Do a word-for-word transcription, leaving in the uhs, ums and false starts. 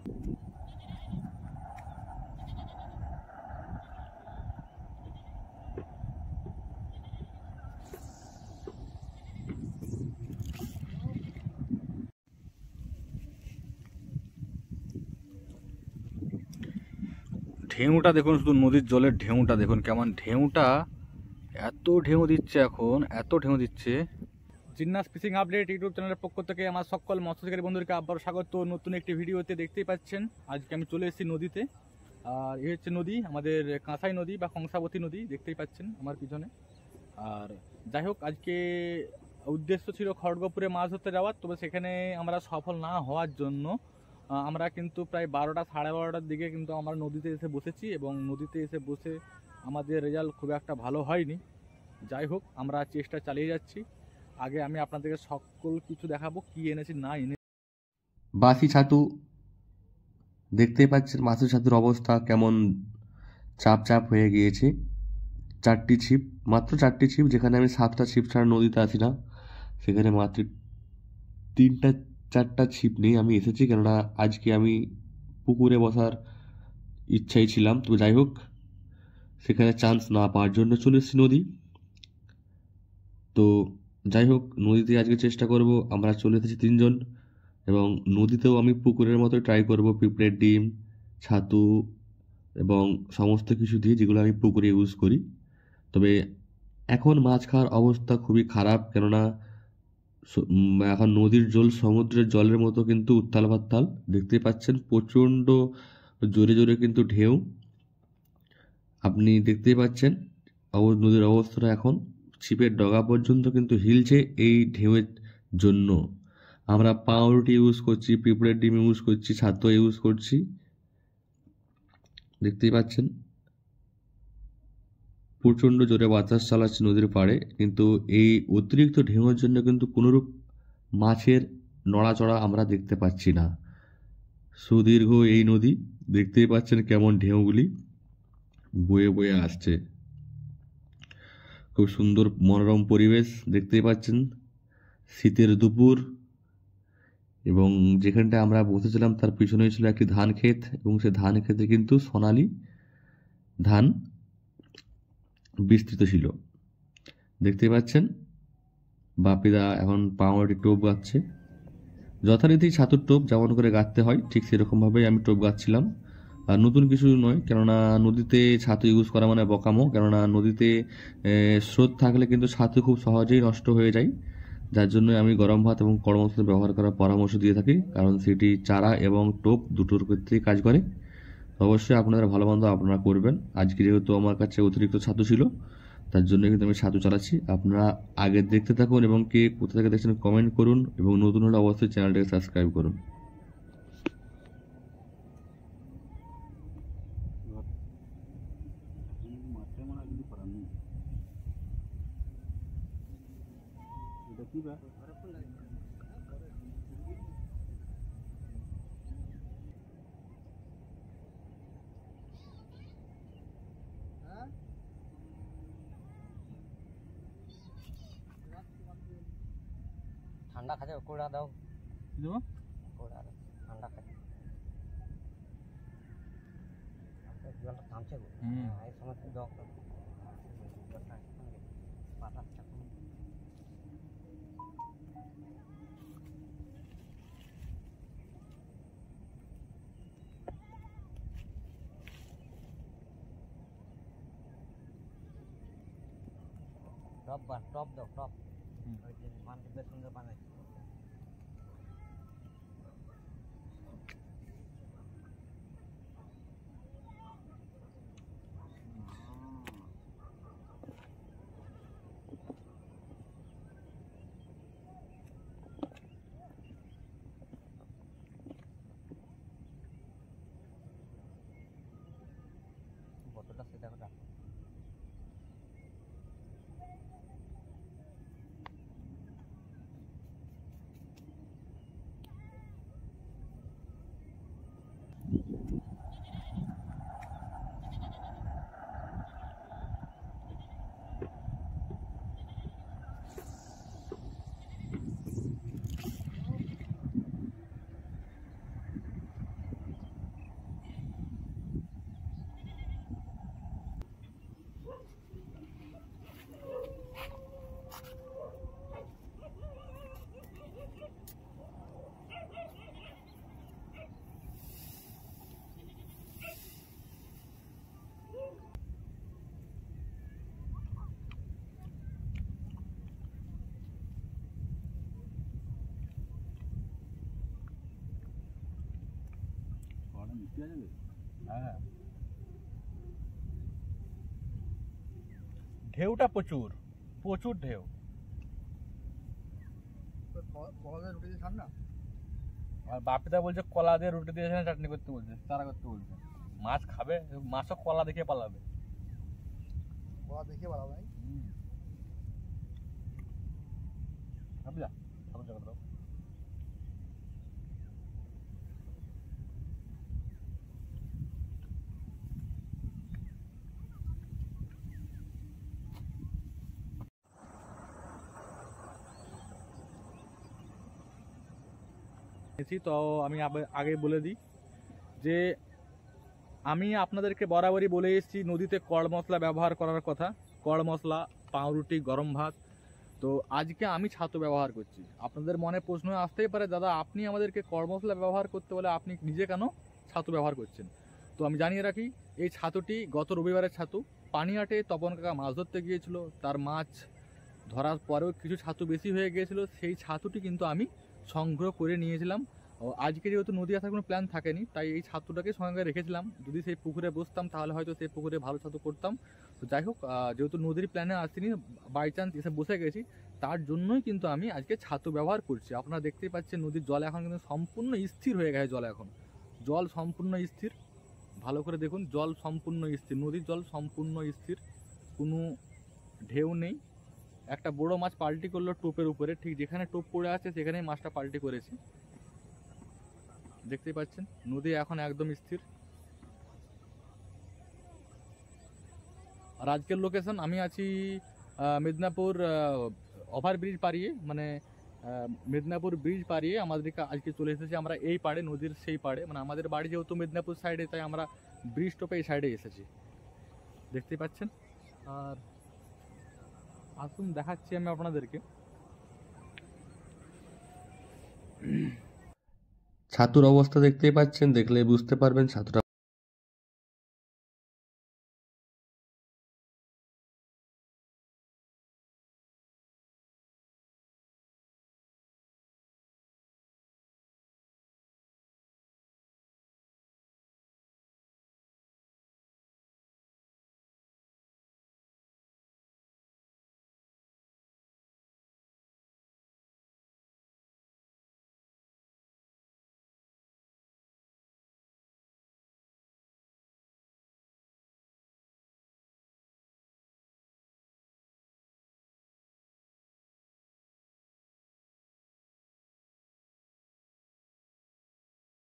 ঢেউটা দেখুন, শুধু নদীর জলের ঢেউটা দেখুন কেমন ঢেউটা, এত ঢেউ দিচ্ছে এখন, এত ঢেউ দিচ্ছে। জিন্নাস ফিশিং আপডেট ইউটিউব চ্যানেলের পক্ষ থেকে আমার সকল মৎস্যশিকারী বন্ধুদেরকে আবার স্বাগত নতুন একটি ভিডিওতে। দেখতেই পাচ্ছেন আজকে আমি চলে এসেছি নদীতে, আর এই হচ্ছে নদী, আমাদের কাঁসাই নদী বা কংসাবতী নদী, দেখতেই পাচ্ছেন আমার পিছনে। আর যাই হোক, আজকে উদ্দেশ্য ছিল খড়গপুরে মাছ ধরতে যাওয়ার, তবে সেখানে আমরা সফল না হওয়ার জন্য আমরা কিন্তু প্রায় বারোটা সাড়ে বারোটার দিকে কিন্তু আমরা নদীতে এসে বসেছি, এবং নদীতে এসে বসে আমাদের রেজাল্ট খুব একটা ভালো হয়নি। যাই হোক, আমরা চেষ্টা চালিয়ে যাচ্ছি। আগে আমি আপনাদেরকে সকল কিছু দেখাবো কি এনেছি না এনে। বাসি ছাতু দেখতেই পাচ্ছেন, মাছের ছাতুর অবস্থা কেমন চাপ চাপ হয়ে গিয়েছে। চারটি ছিপ, মাত্র চারটি ছিপ, যেখানে আমি সাতটা ছিপ ছাড়া নদীতে আসি না, সেখানে মাত্র তিনটা চারটা ছিপ নিয়ে আমি এসেছি, কেননা আজকে আমি পুকুরে বসার ইচ্ছাই ছিলাম। তো যাই হোক, সেখানে চান্স না পাওয়ার জন্য চলে এসেছি নদী। তো যাই হোক, নদীতে আজকে চেষ্টা করব। আমরা চলে এসেছি তিনজন, এবং নদীতেও আমি পুকুরের মতো ট্রাই করব পিঁপড়ের ডিম, ছাতু এবং সমস্ত কিছু দিয়ে, যেগুলো আমি পুকুরে ইউজ করি। তবে এখন মাছ খাওয়ার অবস্থা খুবই খারাপ, কেননা এখন নদীর জল সমুদ্রের জলের মতো কিন্তু উত্তাল পাত্তাল। দেখতে পাচ্ছেন প্রচণ্ড জোরে জোরে কিন্তু ঢেউ, আপনি দেখতেই পাচ্ছেন নদীর অবস্থাটা এখন ছিপের ডগা পর্যন্ত কিন্তু হিলছে এই ঢেউয়ের জন্য। আমরা পাউরুটি ইউজ করছি, পিঁপড়ের ডিম ইউজ করছি, ছাতু ইউজ করছি, দেখতেই পাচ্ছেন প্রচণ্ড জোরে বাতাস চালাচ্ছে নদীর পাড়ে, কিন্তু এই অতিরিক্ত ঢেউয়ের জন্য কিন্তু কোনোরূপ মাছের নড়াচড়া আমরা দেখতে পাচ্ছি না। সুদীর্ঘ এই নদী, দেখতেই পাচ্ছেন কেমন ঢেউগুলি বয়ে বয়ে আসছে। খুব সুন্দর মনোরম পরিবেশ, দেখতেই পাচ্ছেন শীতের দুপুর, এবং যেখানটা আমরা বসেছিলাম তার পিছনেই ছিল একটি ধান ক্ষেত, এবং সে ধান ক্ষেতে কিন্তু সোনালি ধান বিস্তৃত ছিল। দেখতেই পাচ্ছেন বাপিদা এখন পাউরুটি টোপ গাচ্ছে, যথারীতি ছাতুর টোপ যেমন করে গাঁথতে হয় ঠিক সেরকমভাবেই আমি টোপ গাচ্ছিলাম। আর নতুন কিছু নয়, কেননা নদীতে ছাতু ইউজ করা মানে বকামো, কেননা নদীতে স্রোত থাকলে কিন্তু ছাতু খুব সহজেই নষ্ট হয়ে যায়। যার জন্য আমি গরম ভাত এবং গরম মশলা ব্যবহার করার পরামর্শ দিয়ে থাকি, কারণ সেটি চারা এবং টোপ দুটোর ক্ষেত্রেই কাজ করে। অবশ্যই আপনারা ভালো মন্দ আপনারা করবেন। আজকে যেহেতু আমার কাছে অতিরিক্ত ছাতু ছিল, তার জন্য কিন্তু আমি ছাতু চালাচ্ছি। আপনারা আগে দেখতে থাকুন, এবং কে কোথা থেকে দেখছেন কমেন্ট করুন, এবং নতুন হলে অবশ্যই চ্যানেলটাকে সাবস্ক্রাইব করুন। ঠান্ডা খাতে কোড়া দাও, দেবো কোড়া দাও, ঠান্ডা খাতে জলটা থামছে গো। এই সময় দাও বাতাসটা কম। টপ বান টপ দাও, টপ ওই যে বানটা বেশ সুন্দর বানাইছে। বোতলটা সেটা করে রাখো। হ্যাঁ, ঢেউটা প্রচুর প্রচুর ঢেউ। আর বাপিদা বলছে কলা দিয়ে রুটি দিয়ে চাটনি করতে বলছে, তারা করতে বলছে। মাছ খাবে, মাছও কলা দেখে পালাবে। কলা দেখে পালাবে ভাই। খাবি যা, খাবো যা দাও। তো আমি আগে বলে দিই যে আমি আপনাদেরকে বরাবরই বলে এসেছি নদীতে কড় মশলা ব্যবহার করার কথা। কড় মশলা, পাউরুটি, গরম ভাত। তো আজকে আমি ছাতু ব্যবহার করছি। আপনাদের মনে প্রশ্ন আসতেই পারে, দাদা আপনি আমাদেরকে কড় মশলা ব্যবহার করতে বলে আপনি নিজে কেন ছাতু ব্যবহার করছেন? তো আমি জানিয়ে রাখি, এই ছাতুটি গত রবিবারের ছাতু। পানিহাটে তপন কাকা মাছ ধরতে গিয়েছিল, তার মাছ ধরার পরেও কিছু ছাতু বেশি হয়ে গিয়েছিল। সেই ছাতুটি কিন্তু আমি সংগ্রহ করে নিয়েছিলাম। আজকে যেহেতু নদী আসার কোনো প্ল্যান থাকেনি, তাই এই ছাতুটাকে সঙ্গে রেখেছিলাম। যদি সেই পুকুরে বসতাম তাহলে হয়তো সেই পুকুরে ভালো ছাতু করতাম। তো যাই হোক, যেহেতু নদীর প্ল্যানে আসিনি, বাই চান্স এসে বসে গেছি, তার জন্যই কিন্তু আমি আজকে ছাতু ব্যবহার করছি। আপনারা দেখতেই পাচ্ছেন নদীর জল এখন কিন্তু সম্পূর্ণ স্থির হয়ে গেছে। জল এখন জল সম্পূর্ণ স্থির, ভালো করে দেখুন, জল সম্পূর্ণ স্থির, নদীর জল সম্পূর্ণ স্থির, কোনো ঢেউ নেই। একটা বড় মাছ পাল্টি করলো টোপের উপরে, ঠিক যেখানে টোপ পড়ে আছে সেখানেই মাছটা পাল্টি করেছে। দেখতেই পাচ্ছেন নদী এখন একদম স্থির। আর আজকের লোকেশন, আমি আছি মেদিনীপুর ওভারব্রিজ পাড়িয়ে, মানে মেদিনীপুর ব্রিজ পাড়িয়ে আমাদেরকে আজকে চলে এসেছি আমরা এই পাড়ে, নদীর সেই পাড়ে। মানে আমাদের বাড়ি যেহেতু মেদিনীপুর সাইডে, তাই আমরা ব্রিজ টোপে এই সাইডে এসেছি, দেখতেই পাচ্ছেন। আর আসুন দেখাচ্ছি আমি আপনাদেরকে। ছাতুর অবস্থা দেখতেই পাচ্ছেন, দেখলে বুঝতে পারবেন ছাতুটা